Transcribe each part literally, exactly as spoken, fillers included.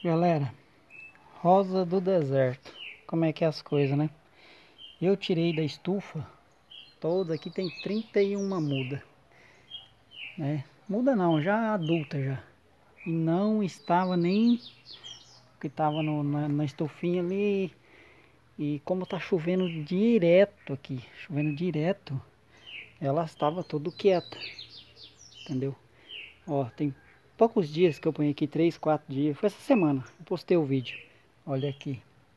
Galera, rosa do deserto. Como é que é as coisas, né? Eu tirei da estufa. Todas aqui tem trinta e uma muda, né? Muda não, já adulta já. E não estava nem que estava no, na, na estufinha ali. E como tá chovendo direto aqui, chovendo direto, ela estava tudo quieta, entendeu? Ó, tem poucos dias que eu ponho aqui, três, quatro dias. Foi essa semana, eu postei o vídeo. Olha aqui.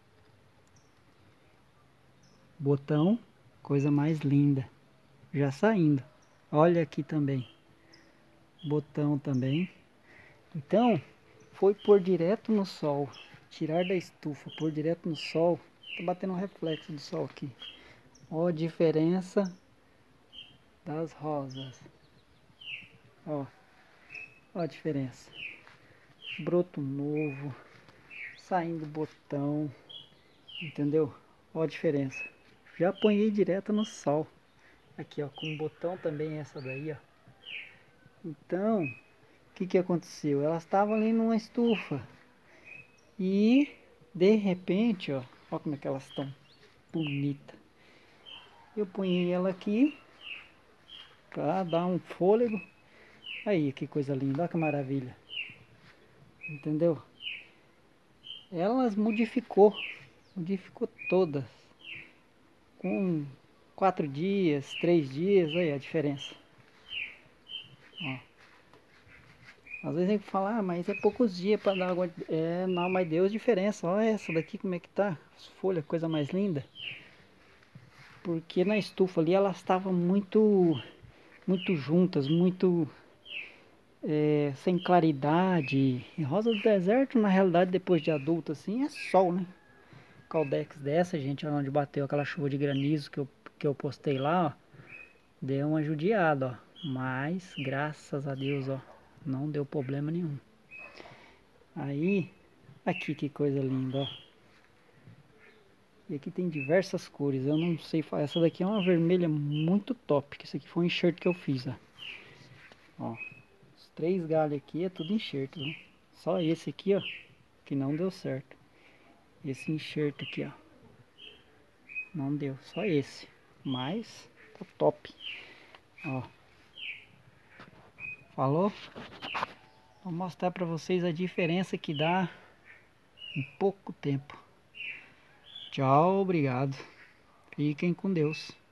Botão, coisa mais linda. Já saindo. Olha aqui também. Botão também. Então, foi pôr direto no sol. Tirar da estufa, pôr direto no sol. Tá batendo um reflexo do sol aqui. Ó a diferença das rosas. Ó, ó a diferença. Broto novo. Saindo botão. Entendeu? Ó a diferença. Já apanhei direto no sol. Aqui, ó, com botão também essa daí, ó. Então, o que que aconteceu? Elas estavam ali numa estufa. E, de repente, ó, ó como é que elas estão bonitas. Eu ponhei ela aqui para dar um fôlego. Aí, que coisa linda, olha que maravilha. Entendeu? Elas modificou, modificou todas. Com quatro dias, três dias, aí a diferença. Ó. Às vezes tem que falar, ah, mas é poucos dias para dar água. É, não, mas deu diferença. Olha essa daqui como é que tá. As folhas, coisa mais linda. Porque na estufa ali elas estavam muito, muito juntas, muito é, sem claridade. E rosa do deserto, na realidade, depois de adulto assim, é sol, né? Caldex dessa, gente, onde bateu aquela chuva de granizo que eu, que eu postei lá, ó. Deu uma judiada, ó. Mas, graças a Deus, ó, não deu problema nenhum. Aí, aqui que coisa linda, ó. E aqui tem diversas cores, eu não sei, essa daqui é uma vermelha muito top, que esse aqui foi um enxerto que eu fiz, ó. Ó, os três galhos aqui é tudo enxerto, né? Só esse aqui, ó, que não deu certo. Esse enxerto aqui, ó, não deu, só esse. Mas, tá top. Ó, falou? Vou mostrar pra vocês a diferença que dá em pouco tempo. Tchau, obrigado. Fiquem com Deus.